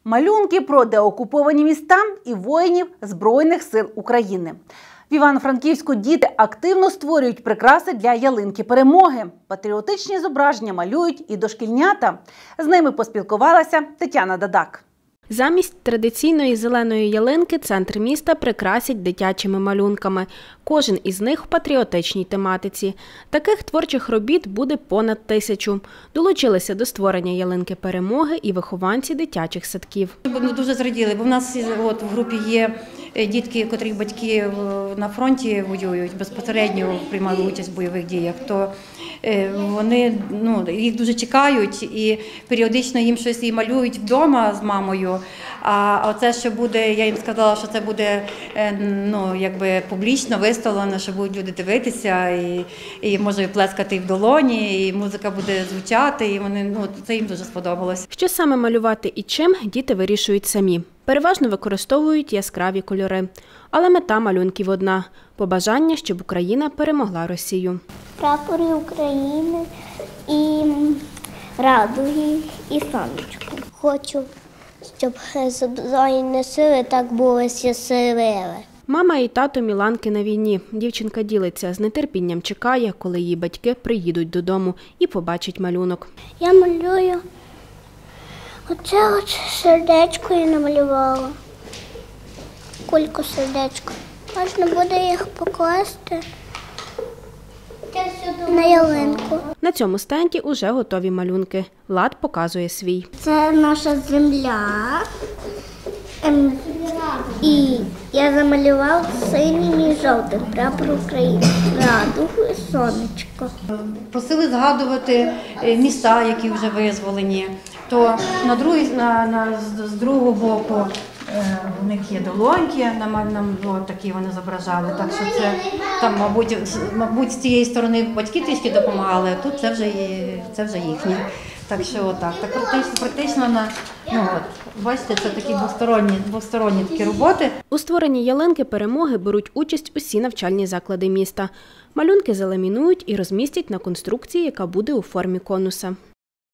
Малюнки про деокуповані міста і воїнів Збройних сил України. В Івано-Франківську діти активно створюють прикраси для ялинки перемоги. Патріотичні зображення малюють і дошкільнята. З ними поспілкувалася Тетяна Дадак. Замість традиційної зеленої ялинки центр міста прикрасять дитячими малюнками. Кожен із них в патріотичній тематиці. Таких творчих робіт буде понад 1000. Долучилися до створення ялинки перемоги і вихованці дитячих садків. Ми дуже зраділи, бо в нас в групі є дітки, котрих батьки на фронті воюють, безпосередньо приймали участь в бойових діях, то вони їх дуже чекають і періодично їм щось і малюють вдома з мамою. А оце, що буде, я їм сказала, що це буде публічно виставлено, що будуть люди дивитися, і може плескати в долоні, і музика буде звучати, і вони, це їм дуже сподобалось. Що саме малювати і чим, діти вирішують самі. Переважно використовують яскраві кольори. Але мета малюнків одна – побажання, щоб Україна перемогла Росію. Прапори України і радуги, і сонечко. Хочу, щоб Збройні сили так були щасливі. Мама і тато Міланки на війні. Дівчинка ділиться, з нетерпінням чекає, коли її батьки приїдуть додому і побачать малюнок. Я малюю. Оце сердечко я намалювала. Кульку сердечко. Можна буде їх покласти на ялинку. На цьому стенді уже готові малюнки. Влад показує свій. Це наша земля. І я замалював синім і жовтим прапор України, радугу і сонечко. Просили згадувати міста, які вже визволені. То з другого боку у них є долоньки, такі вони зображали. Так що це там, мабуть, з цієї сторони батьки трішки допомагали, а тут це вже їхні. Так що отак. Так практично бачите, це такі двосторонні такі роботи. У створенні ялинки перемоги беруть участь усі навчальні заклади міста. Малюнки заламінують і розмістять на конструкції, яка буде у формі конуса.